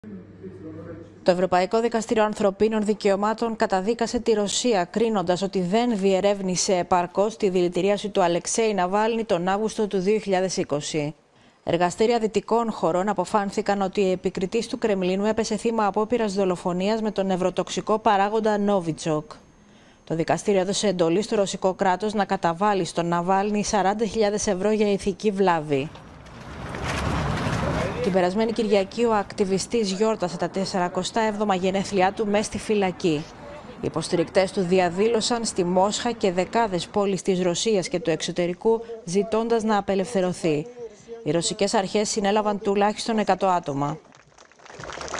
Το Ευρωπαϊκό Δικαστήριο Ανθρωπίνων Δικαιωμάτων καταδίκασε τη Ρωσία, κρίνοντας ότι δεν διερεύνησε επαρκώς τη δηλητηρίαση του Αλεξέη Ναβάλνη τον Αύγουστο του 2020. Εργαστήρια δυτικών χωρών αποφάνθηκαν ότι η επικριτής του Κρεμλίνου έπεσε θύμα απόπειρας δολοφονίας με τον νευροτοξικό παράγοντα Νόβιτσοκ. Το δικαστήριο έδωσε εντολή στο ρωσικό κράτος να καταβάλει στον Ναβάλνη 40.000 ευρώ για ηθική βλάβη. Την περασμένη Κυριακή ο ακτιβιστής γιόρτασε τα 47 γενέθλιά του μες στη φυλακή. Οι υποστηρικτές του διαδήλωσαν στη Μόσχα και δεκάδες πόλεις της Ρωσίας και του εξωτερικού ζητώντας να απελευθερωθεί. Οι ρωσικές αρχές συνέλαβαν τουλάχιστον 100 άτομα.